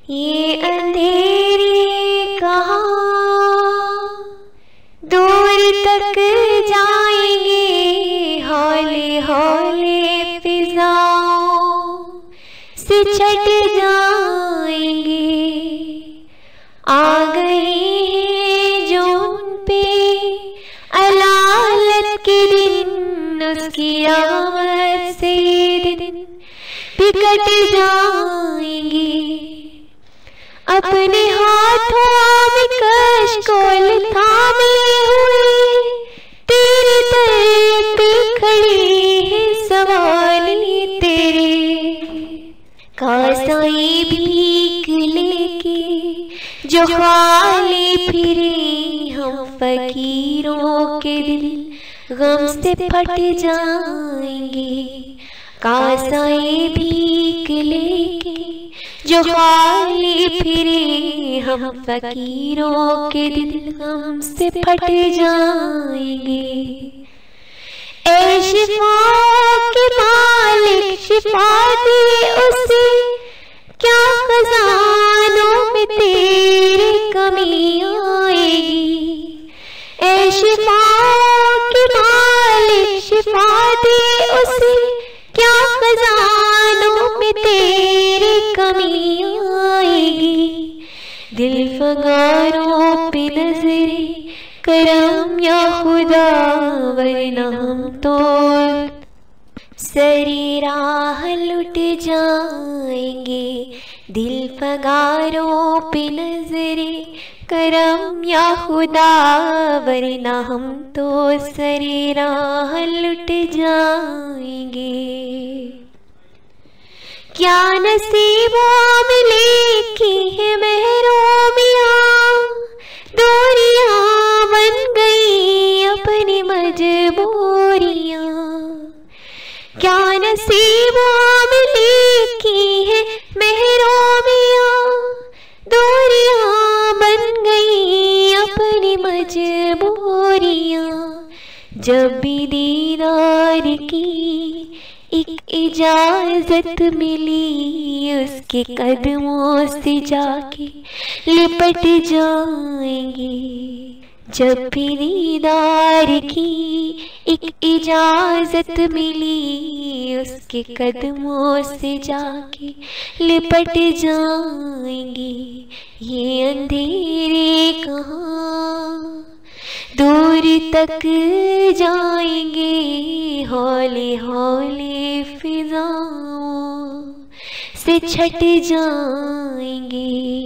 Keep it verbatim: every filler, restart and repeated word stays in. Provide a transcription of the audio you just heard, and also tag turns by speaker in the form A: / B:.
A: ये अंधेरे कहाँ दूर तक जाएंगे, हौले हौले फिजाओं से छट जाएंगे। आ गए हैं जो उन पे अलालत के दिन, उसकी आमद से दिन बिकट जाएंगे। अपने हाथों में कशकोल थामे हुए तेरे दर पे खड़े हैं सवाली तेरे। कासाई भीख लेके जो खाली फिरे, हम फकीरों के दिल गम से फट जाएंगे। कासाई भीख लेके जो खाली फिरे, हम फकीरों के दिल गम से फट जाएंगे। ऐ शिफा के मालिक शिफा दे उसे, क्या खजानों में तेरी कमी आएगी। ऐ शिफा के मालिक शिफा दे उसे, क्या खजानों में तेरी कमी आएगी। दिल फगारों पे नजरे करम या खुदा, वरना हम तो सरी राह लुट जाएंगे। दिल फगारों पे नजरे करम या खुदा, वरना हम तो सरी राह लुट जाएंगे। क्या नसीबों में लिखी है महरूमियाँ, दूरियां बन गई अपनी मजबूरियां। क्या नसीबों में लिखी है महरूमियाँ, दूरियां बन गई अपनी मजबूरियां। जब भी दीदार की एक इजाजत मिली, उसके कदमों से जाके लिपट जाएंगे। जब भी दीदार की एक इजाजत मिली, उसके कदमों से जाके लिपट जाएंगे। ये अंधेरे कहाँ दूर तक जाएंगे, हौले हौले फिजाओं से छट जाएंगे।